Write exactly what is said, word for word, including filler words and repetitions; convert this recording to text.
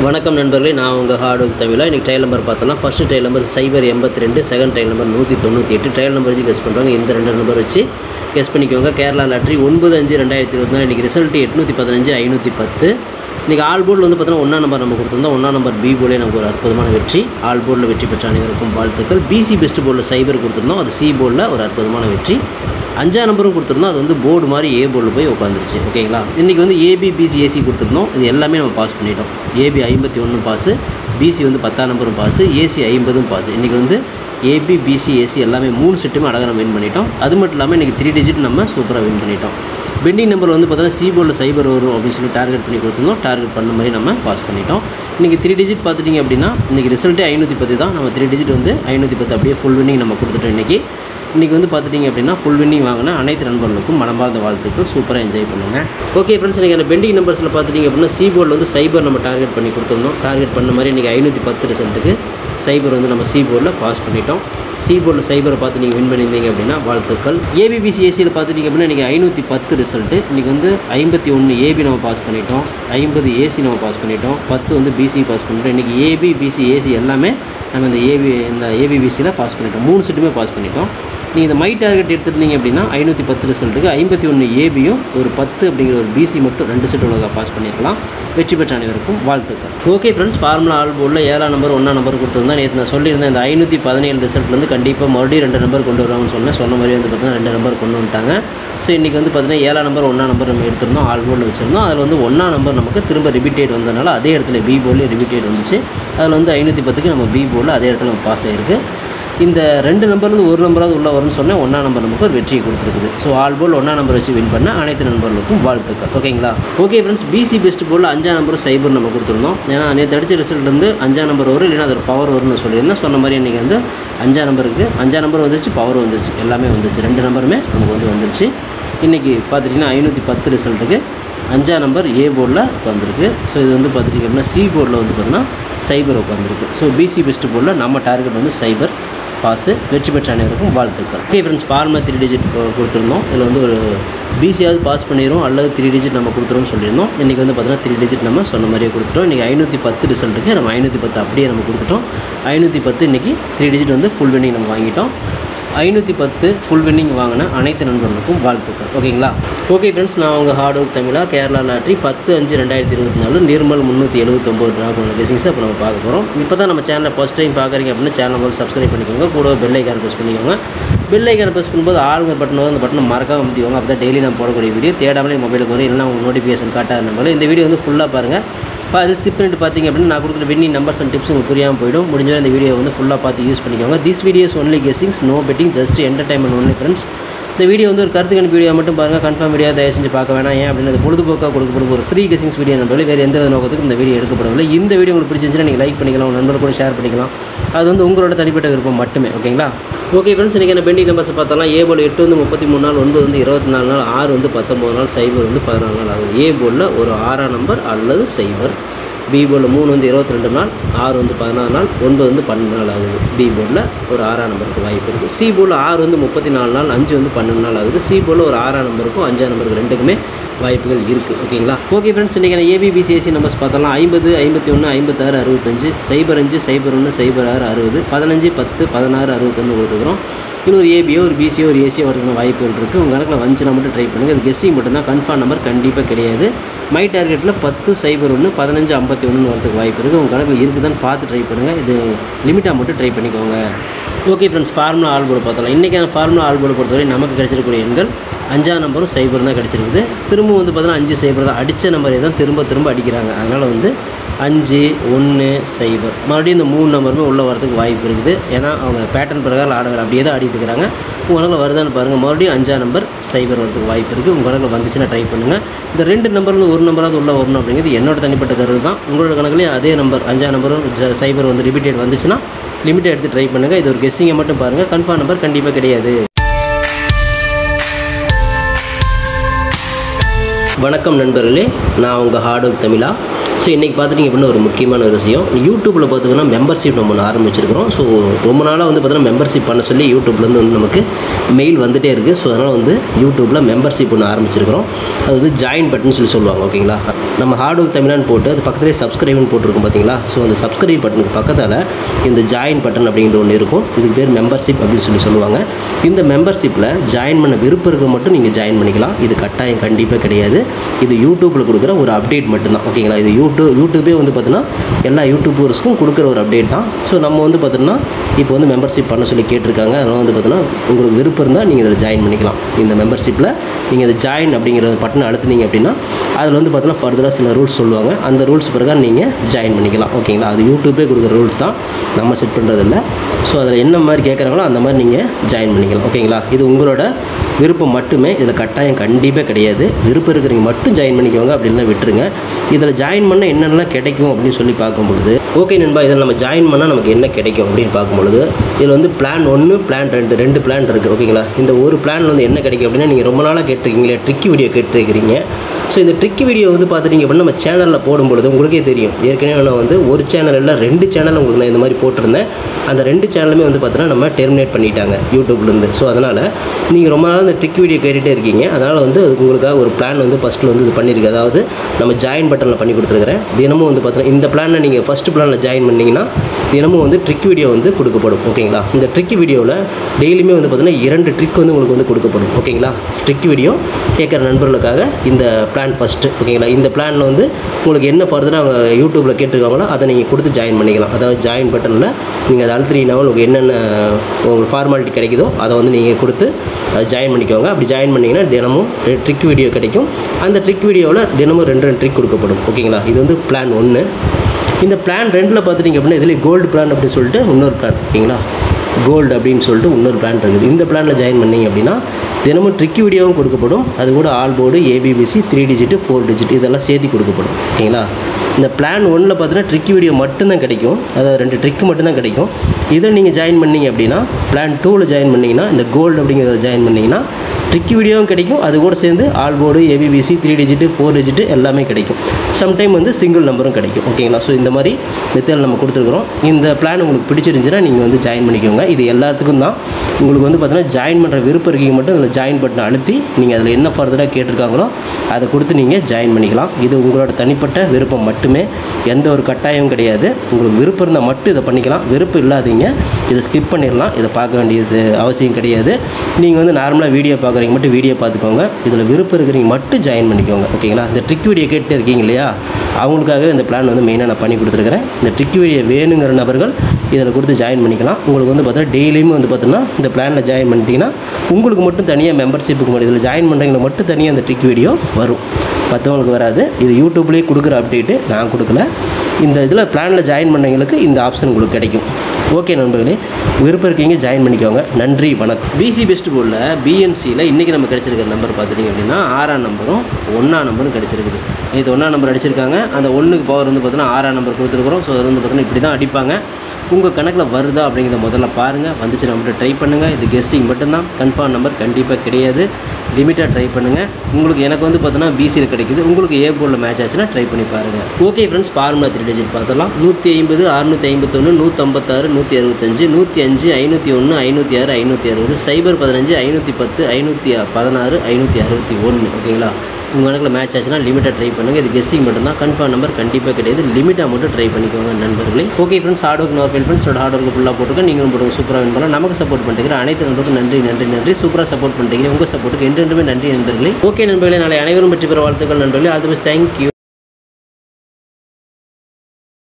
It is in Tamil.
வணக்கம் நண்பர்களே, நான் உங்கள் ஹார்ட் ஒர்க் தமிழா. இன்றைக்கி ட்ரையல் நம்பர் பார்த்தோம்னா ஃபஸ்ட்டு ட்ரையல் நம்பர் சைபர் எண்பத்தி ரெண்டு, செகண்ட் ட்ரையல் நம்பர் நூற்றி தொண்ணூற்றி எட்டு. ட்ரையல் நம்பர் வச்சு கெஸ் பண்ணுறாங்க. இந்த ரெண்டு நம்பர் வச்சு கெஸ் பண்ணிக்கோங்க. கேரளா லாட்ரி ஒன்பது அஞ்சு ரெண்டாயிரத்தி இருபத்தி நாலு. இன்றைக்கி ரிசல்ட் எட்நூற்றி பதினஞ்சு ஐநூற்றி பத்து. இன்றைக்கி ஆல் போர்டில் வந்து பார்த்தோன்னா ஒன்றா நம்பர் நம்ம கொடுத்துருந்தோம். ஒன்றா நம்பர் பி போர்டில் நமக்கு ஒரு அற்புதமான வெற்றி. ஆல் போர்டில் வெற்றி பெற்ற அனைவருக்கும் வாழ்த்துக்கள். பிசி பெஸ்ட் போர்டில் சைபர் கொடுத்துருந்தோம், அது சி போர்டில் ஒரு அற்புதமான வெற்றி. அஞ்சா நம்பரும் கொடுத்துருந்தோம், அது வந்து போர்டு மாதிரி ஏ போர்டில் போய் உட்காந்துருச்சு. ஓகேங்களா. இன்றைக்கி வந்து ஏபி பிசி ஏசி கொடுத்துருந்தோம், இது எல்லாமே நம்ம பாஸ் பண்ணிட்டோம். ஏபி ஐம்பத்தி ஒன்று பாஸு, பிசி வந்து பத்தாம் நம்பரும் பாஸு, ஏசி ஐம்பதும் பாஸு. இன்றைக்கி வந்து ஏபி பிசி ஏசி எல்லாமே மூணு செட்டுமே அழகாக நம்ம வின் பண்ணிட்டோம். அது மட்டும் இல்லாமல் இன்றைக்கி த்ரீ டிஜிட் நம்ம சூப்பராக வின் பண்ணிட்டோம். பெண்டிங் நம்பர் வந்து பார்த்தோன்னா சி போர்டில் சைபர் வரும் அப்படின்னு சொல்லி டார்கெட் பண்ணி கொடுத்துருந்தோம். டார்கெட் பண்ண மாதிரி நம்ம பாஸ் பண்ணிட்டோம். இன்றைக்கி த்ரீ டிஜிட் பார்த்துட்டிங்க அப்படின்னா இன்றைக்கி ரிசல்ட்டே ஐநூற்றி பத்து தான். நம்ம த்ரீ டிஜிட் வந்து ஐநூற்றி பத்து அப்படியே ஃபுல் வின்னிங் நம்ம கொடுத்துட்டோம். இன்றைக்கி இன்றைக்கி வந்து பார்த்துட்டிங்க அப்படின்னா ஃபுல் வின்னிங் வாங்கினா அனைத்து நண்பர்களுக்கும் மனமார்ந்த வாழ்த்துக்கள். சூப்பராக என்ஜாய் பண்ணுங்கள். ஓகே ஃப்ரெண்ட்ஸ், இன்றைக்கி அந்த பெண்டிங் நம்பர்ஸில் பார்த்துட்டிங்க அப்படின்னா சி போர்டில் வந்து சைபர் நம்ம டார்கெட் பண்ணி கொடுத்துருந்தோம். டார்கெட் பண்ண மாதிரி இன்றைக்கி ஐநூற்றி பத்து ரிசல்ட்டுக்கு சைபர் வந்து நம்ம சி போர்டில் பாஸ் பண்ணிட்டோம். சி போர்டில் சைபரை பார்த்து நீங்கள் வின் பண்ணியிருந்தீங்க அப்படின்னா வாழ்த்துக்கள். ஏபிபிசி ஏசியில் பார்த்துட்டிங்க அப்படின்னா இன்றைக்கி ஐநூற்றி பத்து ரிசல்ட்டு. இன்றைக்கி வந்து ஐம்பத்தி ஒன்று ஏபி நம்ம பாஸ் பண்ணிட்டோம், ஐம்பது ஏசி நம்ம பாஸ் பண்ணிட்டோம், பத்து வந்து பிசி பாஸ் பண்ணிட்டோம். இன்றைக்கி ஏபி பிசி ஏசி எல்லாமே நம்ம இந்த ஏபி இந்த ஏபிபிசியில் பாஸ் பண்ணிட்டோம். மூணு செட்டுமே பாஸ் பண்ணிட்டோம். நீங்கள் இந்த மை டார்கெட் எடுத்துருந்தீங்க அப்படின்னா ஐநூற்றி பத்து ரிசல்ட்டுக்கு ஐம்பத்தி ஒன்று ஏபியும் ஒரு பத்து அப்படிங்கிற ஒரு பிசி மட்டும் ரெண்டு செட்டு உலக பாஸ் பண்ணியிருக்கலாம். வெற்றி பெற்ற அனைவருக்கும் வாழ்த்துக்கள். ஓகே ஃப்ரெண்ட்ஸ், ஃபார்முலா ஆல் போர்டில் ஏழாம் நம்பர் ஒன்றாம் நம்பர் கொடுத்துருந்தா நேற்று நான் சொல்லியிருந்தேன். இந்த ஐநூற்றி பதினேழு ரிசல்ட்லேருந்து கண்டிப்பாக மறுபடியும் ரெண்டு நம்பர் கொண்டு வருவாங்கன்னு சொன்னேன். சொன்ன மாதிரி வந்து பார்த்தீங்கன்னா ரெண்டு நம்பர் கொண்டு வந்துட்டாங்க. ஸோ இன்றைக்கி வந்து பார்த்தீங்கன்னா ஏழாம் நம்பர் ஒன்றாம் நம்பர் நம்ம எடுத்திருந்தோம், ஆல் போர்டில் வச்சுருந்தோம். அதில் வந்து ஒன்றாம் நம்பர் நமக்கு திரும்ப ரிப்பீட்டட் வந்ததுனால அதே இடத்துல பி போர்டில் ரிப்பீட்டட் வந்துச்சு. அதில் வந்து ஐநூற்றி பத்துக்கு நம்ம பி போர்டில் அதே இடத்துல நம்ம பாஸ் ஆகிருக்கு. இந்த ரெண்டு நம்பர்லேருந்து ஒரு நம்பராவது உள்ள வரும்னு சொன்னால் ஒன்றா நம்பர் நமக்கு ஒரு வெற்றியை கொடுத்துருக்குது. ஸோ ஆல் போர்டில் ஒன்றா நம்பர் வச்சு வின் பண்ண அனைத்து நண்பர்களுக்கும் வாழ்த்துக்கள். ஓகேங்களா. ஓகே ஃப்ரெண்ட்ஸ், பிசி பெஸ்ட் போர்டில் அஞ்சாம் நம்பர் சைபர் நம்ம கொடுத்துருந்தோம். ஏன்னா நேற்று அடித்த ரிசல்ட்லேருந்து அஞ்சாம் நம்பர் வரும், இல்லைன்னா அது பவர் வரும்னு சொல்லியிருந்தேன். சொன்ன மாதிரி இன்றைக்கி வந்து அஞ்சாம் நம்பருக்கு அஞ்சாம் நம்பர் வந்துச்சு, பவர் வந்துச்சு, எல்லாமே வந்துச்சு. ரெண்டு நம்பருமே நமக்கு வந்து வந்துருச்சு. இன்றைக்கி பார்த்துட்டிங்கன்னா ஐநூற்றி பத்து ரிசல்ட்டுக்கு அஞ்சாம் நம்பர் ஏ போர்டில் உட்காந்துருக்கு. ஸோ இது வந்து பார்த்துட்டிங்க அப்படின்னா சி போர்டில் வந்து பார்த்தீங்கன்னா சைபர் உட்காந்துருக்கு. ஸோ பிசி பெஸ்ட் போர்டில் நம்ம டார்கெட் வந்து சைபர் பாஸு. வெற்றி பெற்ற அனைவருக்கும் வாழ்த்துக்கள். Okay friends, formula three digit கொடுத்துருந்தோம். இதில் வந்து ஒரு பிசியாவது பாஸ் பண்ணிடும் அல்லது த்ரீ டிஜிட் நம்ம கொடுத்துருவோம்னு சொல்லியிருந்தோம். இன்றைக்கி வந்து பார்த்தீங்கன்னா த்ரீ டிஜிட் நம்ம சொன்ன மாதிரியே கொடுத்துட்டோம். இன்றைக்கி ஐநூற்றி பத்து ரிசல்ட்டுக்கு நம்ம ஐநூற்றி பத்து அப்படியே நம்ம கொடுத்துட்டோம். ஐநூற்றி பத்து இன்றைக்கி த்ரீ டிஜிட் வந்து ஃபுல் வின்னிங் நம்ம வாங்கிட்டோம். ஐநூற்றி பத்து ஃபுல் வின்னிங் வாங்கின அனைத்து நண்பர்களுக்கும் வாழ்த்துக்கள். ஓகேங்களா. ஓகே ஃப்ரெண்ட்ஸ், நான் உங்கள் ஹார்ட் ஒர்க் தமிழா. கேரளா லாட்ரி பத்து அஞ்சு ரெண்டாயிரத்தி இருபத்தி நாலு நிர்மல் முந்நூற்றி எழுபத்தொம்போது ட்ராப் கெஸிங்ஸை இப்போ நம்ம பார்க்க போகிறோம். இப்போ தான் நம்ம சேனலை ஃபஸ்ட் டைம் பார்க்குறீங்க அப்படின்னா சேனல் வந்து சப்ஸ்கிரைப் பண்ணிக்கோங்க. கூட பெல் ஐக்கானை ப்ரெஸ் பண்ணிக்கோங்க. பெல் ஐக்கானை ப்ரெஸ் பண்ணும்போது ஆளுங்க பட்டன் வரும், அந்த பட்டனை மறக்காம அமுத்திக்கோங்க. அப்போ தான் டெய்லி நான் போடக்கூடிய வீடியோ தேடாமலே மொபைலுக்கு வரும், இல்லைனா உங்களுக்கு நோட்டிஃபிகேஷன் காட்டாத நம்பர். இந்த வீடியோ வந்து ஃபுல்லாக பாருங்கள். இப்போ அது ஸ்கிப் பண்ணிட்டு பார்த்தீங்க அப்படின்னா நான் கொடுக்குற வின்னிங் நம்பர்ஸ் அண்ட் டிப்ஸ் உங்களுக்கு புரியாமல் போயிடும். முடிஞ்சவரை இந்த வீடியோ வந்து ஃபுல்லாக பார்த்து யூஸ் பண்ணிக்கோங்க. This videos only guessings, no betting, just entertainment only friends. இந்த வீடியோ வந்து ஒரு கருத்து கணிப்பு வீடியோ மட்டும் பாருங்கள். கன்ஃபார்ம் வீடியோ தயவு செஞ்சு பார்க்க வேணாம். ஏன் அப்படின்னா பொழுதுபோக்காக கொடுக்கப்படும் ஒரு ஃப்ரீ கெஸிங்ஸ் வீடியோ நம்பர்கள் வேறு எந்த நோக்கத்துக்கும் இந்த வீடியோ எடுக்கப்படவில்லை. இந்த வீடியோ உங்களுக்கு பிடிச்சிருந்துச்சுன்னா நீங்கள் லைக் பண்ணிக்கலாம், உங்கள் நண்பர்கள் கூட ஷேர் பண்ணிக்கலாம். அது வந்து உங்களோட தனிப்பட்ட விருப்பம் மட்டுமே. ஓகேங்களா. ஓகே ஃப்ரெண்ட்ஸ், இன்றைக்கி என்ன பெண்டிங் நம்பர்ஸ் பார்த்தோம்னா ஏ போர்டில் எட்டு வந்து முப்பத்தி மூணு நாள், ஒன்பது வந்து இருபத்தி நாலு நாள், ஆறு வந்து பத்தொம்பது நாள், சைபர் வந்து பதினாலு நாள் ஆகுது. ஏ போர்டில் ஒரு ஆறாம் நம்பர் அல்லது சைபர். பி போர்டில் மூணு வந்து இருபத்தி ரெண்டு நாள், ஆறு வந்து பதினாறு நாள், ஒன்பது வந்து பன்னெண்டு நாள் ஆகுது. பி போர்டில் ஒரு ஆறாம் நம்பருக்கு வாய்ப்பு இருக்குது. சி போர்டில் ஆறு வந்து முப்பத்தி நாலு நாள், அஞ்சு வந்து பன்னெண்டு நாள் ஆகுது. சி போர்டில் ஒரு ஆறாம் நம்பருக்கும் அஞ்சாம் நம்பருக்கு ரெண்டுக்குமே வாய்ப்புகள் இருக்குது. ஓகேங்களா. ஓகே ஃப்ரெண்ட்ஸ், இன்றைக்கி ஏபிபிசிஎஸ்சி நம்பர்ஸ் பார்த்தோம்னா ஐம்பது ஐம்பத்தி ஒன்று ஐம்பத்தாறு அறுபத்தஞ்சு, சைபர் அஞ்சு சைபர் ஒன்று சைபர் ஆறு அறுபது, பதினஞ்சு பத்து பதினாறு அறுபத்தொன்று கொடுத்துக்கிறோம். இன்னொரு ஏபியோ ஒரு பிசியோ ஒரு ஏசியோ வரதுக்கான வாய்ப்புகள் இருக்குது. உங்கள் கணக்கில் வந்துச்சுன்னா மட்டும் ட்ரை பண்ணுங்கள். இது கெஸ்ஸிங் மட்டும்தான், கன்ஃபார்ம் நம்பர் கண்டிப்பாக கிடையாது. மை டார்கெட்டில் பத்து சைபர் ஒன்று பதினஞ்சு ஐம்பத்தி ஒன்று வரதுக்கு வாய்ப்பு இருக்குது. உங்கள் கணக்கில் இருக்குதான்னு பார்த்து ட்ரை பண்ணுங்கள். இது லிமிட்டாக மட்டும் ட்ரை பண்ணிக்கோங்க. Okay friends, formula all board பார்த்தலாம். இன்றைக்கான ஃபார்முலா ஆல் போர்டு பொறுத்தவரை நமக்கு கிடைச்சிருக்கக்கூடிய எண்கள் அஞ்சாம் நம்பரும் சைபர் தான் கிடச்சிருக்குது. திரும்ப வந்து பார்த்தீங்கன்னா அஞ்சு சைபர் தான் அடித்த நம்பரே தான் திரும்ப திரும்ப அடிக்கிறாங்க. அதனால் வந்து அஞ்சு ஒன்று சைபர் மறுபடியும் இந்த மூணு நம்பருமே உள்ளே வரதுக்கு வாய்ப்பு இருக்குது. ஏன்னா அவங்க பேட்டர்ன் பிரகாரம் ஆடுற அப்படியே தான் ஆடிட்டு இருக்கிறாங்க. உங்கள் கணக்கில் வருதான்னு பாருங்கள். மறுபடியும் அஞ்சாம் நம்பர் சைபர் வரதுக்கு வாய்ப்பு இருக்குது. உங்கள் கணக்கில் வந்துச்சுன்னா ட்ரை பண்ணுங்கள். இந்த ரெண்டு நம்பர்லேருந்து ஒரு நம்பராவது உள்ளே வரணும் அப்படிங்கிறது என்னோட தனிப்பட்ட கருத்து தான். உங்களோட கணக்குலேயே அதே நம்பர் அஞ்சாம் நம்பரும் சைபர் வந்து ரிப்பீட்டட் வந்துச்சுன்னா லிமிட்டை எடுத்து ட்ரை பண்ணுங்கள். இது ஒரு கெஸ்ஸிங்கை மட்டும் பாருங்கள். கன்ஃபார்ம் நம்பர் கண்டிப்பாக கிடையாது. வணக்கம் நண்பர்களே, நான் உங்கள் ஹார்ட் ஒர்க் தமிழா. ஸோ இன்றைக்கி பார்த்துட்டிங்க அப்படின்னா ஒரு முக்கியமான ஒரு விஷயம், யூடியூப்பில் பார்த்திங்கன்னா மெம்பர்ஷிப் நம்ம ஒன்று ஆரம்பிச்சிருக்கிறோம். ஸோ ரொம்ப நாளாக வந்து பார்த்தீங்கன்னா மெம்பர்ஷிப் பண்ண சொல்லி யூடியூப்லேருந்து வந்து நமக்கு மெயில் வந்துகிட்டே இருக்குது. ஸோ அதனால் வந்து யூடியூப்பில் மெம்பர்ஷிப் ஒன்று ஆரம்பிச்சிருக்கிறோம். அது வந்து ஜாயின் பட்டன் சொல்லி சொல்லுவாங்க. ஓகேங்களா. நம்ம ஹார்ட் ஒர்க் தமிழான்னு போட்டு அது பக்கத்துலேயே சப்ஸ்கிரைப்னு போட்டிருக்கும் பார்த்தீங்களா. ஸோ அந்த சப்ஸ்கிரைப் பட்டனுக்கு பக்கத்தில் இந்த ஜாயின் பட்டன் அப்படிங்கிற ஒன்று இருக்கும். இதுக்கு பேர் மெம்பர்ஷிப் அப்படின்னு சொல்லி சொல்லுவாங்க. இந்த மெம்பர்ஷிப்பில் ஜாயின் பண்ண விருப்பம் இருக்க மட்டும் நீங்கள் ஜாயின் பண்ணிக்கலாம். இது கட்டாயம் கண்டிப்பாக கிடையாது. இது யூடியூப்பில் கொடுக்குற ஒரு அப்டேட் மட்டும்தான். ஓகேங்களா. இது யூடியூப் யூடியூபே வந்து பார்த்தீங்கன்னா எல்லா யூடியூபர்ஸ்க்கும் கொடுக்குற ஒரு அப்டேட் தான். ஸோ நம்ம வந்து பார்த்தீங்கன்னா இப்போ வந்து மெம்பர்ஷிப் பண்ண சொல்லி கேட்டிருக்காங்க. அதனால் வந்து பார்த்தீங்கன்னா உங்களுக்கு விருப்பம் இருந்தால் நீங்கள் இதில் ஜாயின் பண்ணிக்கலாம். இந்த மெம்பர்ஷிப்பில் நீங்கள் இதை ஜாயின் அப்படிங்கிற பட்டனை அழுத்துனீங்க அப்படின்னா அதில் வந்து பார்த்தீங்கன்னா ஃபர்தராக சில ரூல்ஸ் சொல்லுவாங்க. அந்த ரூல்ஸ் பிரகாரம் நீங்கள் ஜாயின் பண்ணிக்கலாம். ஓகேங்களா. அது யூடியூப்பே கொடுக்குற ரூல்ஸ் தான், நம்ம செட் பண்ணுறதில்ல. ஸோ அதில் என்ன மாதிரி கேட்குறாங்களோ அந்த மாதிரி நீங்கள் ஜாயின் பண்ணிக்கலாம். ஓகேங்களா. இது உங்களோட விருப்பம் மட்டுமே. இதில் கட்டாயம் கண்டிப்பாக கிடையாது. விருப்பம் இருக்கிறவங்க மட்டும் ஜாயின் பண்ணிக்கோங்க, அப்படின்னா விட்டுருங்க. இதில் ஜாயின் பண்ணால் என்னென்னலாம் கிடைக்கும் அப்படின்னு சொல்லி பார்க்கும்பொழுது, ஓகே நண்பா, இதில் நம்ம ஜாயின் பண்ணால் நமக்கு என்ன கிடைக்கும் அப்படின்னு பார்க்கும்பொழுது, இதில் வந்து பிளான் ஒன்று பிளான் ரெண்டு ரெண்டு பிளான் இருக்குது. ஓகேங்களா. இந்த ஒரு பிளான் வந்து என்ன கிடைக்கும் அப்படின்னா, நீங்கள் ரொம்ப நாளாக கேட்டிருக்கீங்களே ட்ரிக்கி வீடியோ கேட்டிருக்கிறீங்க. ஸோ இந்த ட்ரிக்கி வீடியோ வந்து பார்த்துட்டீங்க அப்படின்னா நம்ம சேனலில் போடும்பொழுது உங்களுக்கே தெரியும். ஏற்கனவே நான் வந்து ஒரு சேனல் இல்லை ரெண்டு சேனல் உங்களுக்கு நான் இந்த மாதிரி போட்டிருந்தேன். அந்த ரெண்டு சேனலுமே வந்து பார்த்தீங்கன்னா நம்ம டெர்மினேட் பண்ணிட்டாங்க யூடியூப்லேருந்து. ஸோ அதனால் நீங்கள் ரொம்ப நாள் இந்த ட்ரிக் வீடியோ கேட்டுகிட்டே இருக்கீங்க. அதனால் வந்து அதுக்கு உங்களுக்காக ஒரு பிளான் வந்து ஃபஸ்ட்டில் வந்து இது பண்ணியிருக்கு. அதாவது நம்ம ஜாயின் பட்டனில் பண்ணி கொடுத்துருக்குறேன். தினமும் வந்து பார்த்தீங்கன்னா இந்த பிளானை நீங்கள் ஃபஸ்ட்டு பிளானில் ஜாயின் பண்ணிங்கன்னா தினமும் வந்து ட்ரிக் வீடியோ வந்து கொடுக்கப்படும். ஓகேங்களா. இந்த ட்ரிக் வீடியோவில் டெய்லியுமே வந்து பார்த்தீங்கன்னா இரண்டு ட்ரிக் வந்து உங்களுக்கு வந்து கொடுக்கப்படும். ஓகேங்களா. ட்ரிக் வீடியோ கேட்குற நண்பர்களுக்காக இந்த பிளான் ஃபஸ்ட்டு. ஓகேங்களா. இந்த பிளானில் வந்து உங்களுக்கு என்ன ஃபர்தராக அவங்க யூடியூப்பில் கேட்டிருக்காங்களோ அதை நீங்கள் கொடுத்து ஜாயின் பண்ணிக்கலாம். அதாவது ஜாயின் பட்டனில் நீங்கள் அதை அழுத்தினீங்கன்னா உங்களுக்கு என்னென்ன உங்களுக்கு ஃபார்மாலிட்டி கிடைக்குதோ அதை வந்து நீங்கள் கொடுத்து ஜாயின் பண்ணிக்கோங்க. அப்படி ஜாயின் பண்ணிங்கன்னா தினமும் ட்ரிக் வீடியோ கிடைக்கும். அந்த ட்ரிக் வீடியோவில் தினமும் ரெண்டு ரெண்டு ட்ரிக் கொடுக்கப்படும். ஓகேங்களா. இது வந்து பிளான் ஒன்று. இந்த பிளான் ரெண்டில் பார்த்துட்டிங்க அப்படின்னா இதில் கோல்டு பிளான் அப்படின்னு சொல்லிட்டு இன்னொரு பிளான். ஓகேங்களா. கோல்டு அப்படின்னு சொல்லிட்டு இன்னொரு பிளான் இருக்குது. இந்த பிளானில் ஜாயின் பண்ணிங்க அப்படின்னா தினமும் ட்ரிக் வீடியோவும் கொடுக்கப்படும். அது கூட all board, ABBC, three digit, four digit இதெல்லாம் சேர்த்து கொடுக்கப்படும். ஓகேங்களா. இந்த பிளான் ஒன்றில் பார்த்தீங்கன்னா ட்ரிக் வீடியோ மட்டும்தான் கிடைக்கும். அதாவது ரெண்டு ட்ரிக் மட்டும்தான் கிடைக்கும். இதில் நீங்கள் ஜாயின் பண்ணிங்க அப்படின்னா பிளான் டூவில் ஜாயின் பண்ணிங்கன்னா இந்த கோல்டு அப்படிங்கிறத ஜாயின் பண்ணிங்கன்னா ட்ரிக் வீடியோவும் கிடைக்கும். அது கூட சேர்ந்து all board, ABBC, three digit, four digit எல்லாமே கிடைக்கும். சம்டைம் வந்து சிங்கிள் நம்பரும் கிடைக்கும். ஓகேங்களா. ஸோ இந்த மாதிரி மெத்தட் நம்ம கொடுத்துருக்குறோம். இந்த பிளான் உங்களுக்கு பிடிச்சிருந்துச்சுன்னா நீங்கள் வந்து ஜாயின் பண்ணிக்கோங்க. இது எல்லாத்துக்கும் தான். உங்களுக்கு வந்து பார்த்தீங்கன்னா ஜாயின் பண்ணுற விருப்பம் இருக்கீங்க மட்டும் அதில் ஜாயின் பட்டனை அழுத்தி நீங்கள் அதில் என்ன ஃபர்தராக கேட்டிருக்காங்களோ அதை கொடுத்து நீங்கள் ஜாயின் பண்ணிக்கலாம். இது உங்களோட தனிப்பட்ட விருப்பம் மட்டுமே. எந்த ஒரு கட்டாயமும் கிடையாது. உங்களுக்கு விருப்பம் இருந்தால் மட்டும் இதை பண்ணிக்கலாம். விருப்பம் இல்லாதீங்க இதை ஸ்கிப் பண்ணிடலாம். இதை பார்க்க வேண்டியது அவசியம் கிடையாது. நீங்கள் வந்து நார்மலாக வீடியோ பார்க்குறீங்க மட்டும் வீடியோ பார்த்துக்கோங்க. இதில் விருப்பம் இருக்கிறீங்க மட்டும் ஜாயின் பண்ணிக்கோங்க. ஓகேங்களா. இந்த ட்ரிக் வீடியோ கேட்டு இருக்கீங்க இல்லையா, அவங்களுக்காக இந்த பிளான் வந்து மெயினாக நான் பண்ணி கொடுத்துருக்கிறேன். இந்த ட்ரிக் வீடியோ வேணுங்கிற நபர்கள் இதில் கொடுத்து ஜாயின் பண்ணிக்கலாம். உங்களுக்கு வந்து பார்த்தீங்கன்னா டெய்லியுமே வந்து பார்த்தீங்கன்னா இந்த பிளானில் ஜாயின் பண்ணிட்டீங்கன்னா உங்களுக்கு மட்டும் தனியாக மெம்பர்ஷிப்புக்கு மட்டும் இதில் ஜாயின் பண்ணுறவங்களை மட்டும் தனியாக அந்த ட்ரிக் வீடியோ வரும், மற்றவங்களுக்கு வராது. இது யூடியூப்லேயே கொடுக்குற அப்டேட்டு, நான் கொடுக்கல. இந்த இதில் பிளானில் ஜாயின் பண்ணவங்களுக்கு இந்த ஆப்ஷன் உங்களுக்கு கிடைக்கும். ஓகே நண்பர்களே, விருப்பம் இருக்கீங்க ஜாயின் பண்ணிக்கோங்க. நன்றி, வணக்கம். பிசி பெஸ்ட் போர்டில் பிஎன்சியில் இன்றைக்கி நம்ம கிடச்சிருக்கிற நம்பர் பார்த்துட்டிங்க அப்படின்னா ஆறாம் நம்பரும் ஒன்றாம் நம்பரும் கிடச்சிருக்குது. இது ஒன்றாம் நம்பர் அடிச்சிருக்காங்க. அந்த ஒன்றுக்கு பவர் வந்து பார்த்தீங்கன்னா ஆறாம் நம்பர் கொடுத்துருக்குறோம். ஸோ அது வந்து பார்த்தீங்கன்னா இப்படி தான் அடிப்பாங்க. உங்கள் கணக்கில் வருதா அப்படிங்கிறத முதல்ல பாருங்கள். வந்துச்சு நம்மகிட்ட ட்ரை பண்ணுங்கள். இது கெஸ்டிங் மட்டும்தான், கன்ஃபார்ம் நம்பர் கண்டிப்பாக கிடையாது. லிமிட்டாக ட்ரை பண்ணுங்கள். உங்களுக்கு எனக்கு வந்து பார்த்தீங்கன்னா பிசியில் கிடைக்குது. உங்களுக்கு ஏ போர்டில் மேட்ச் ஆச்சுன்னா ட்ரை பண்ணி பாருங்கள். Okay friends, formula three digit பார்த்தலாம். நூற்றி ஐம்பது, அறுநூற்றி ஐம்பத்தொன்று, நூற்றம்பத்தாறு, நூற்றி அறுபத்தஞ்சு, நூற்றி அஞ்சு, ஐநூற்றி ஒன்று, ஐநூற்றி ஆறு, ஐநூற்றி அறுபது, சைபர் பதினஞ்சு, ஐநூற்றி பத்து, ஐநூற்றி பதினாறு, ஐநூற்றி அறுபத்தி ஒன்று. ஓகேங்களா. உங்கள் கணக்கில் மேட்ச் ஆச்சுன்னா லிமிட்டாக ட்ரை பண்ணுங்கள். இது கெஸ்ஸிங் மட்டும்தான், கன்ஃபார்ம் நம்பர் கண்டிப்பாக கிடையாது. லிமிட்டாக மட்டும் ட்ரை பண்ணிக்கோங்க நண்பர்களே. Okay friends, hard work nor fail friends. Hard work ஃபுல்லாக போட்டுருக்கேன். நீங்களும் போட்டுங்க. சூப்பராக வின் பண்ணலாம். நமக்கு சப்போர்ட் பண்ணிக்கிறேன் அனைத்து நண்பர்களுக்கும் நன்றி நன்றி நன்றி. சூப்பராக சப்போர்ட் பண்ணிக்கிறேன். உங்கள் சப்போர்ட்டுக்கு என்றென்றுமே நன்றி நண்பர்களே. ஓகே நண்பர்களே, நாளை அனைவரும் வெற்றி பெற வாழ்த்துக்கள் நண்பர்களே. All the best. தேங்க்யூ.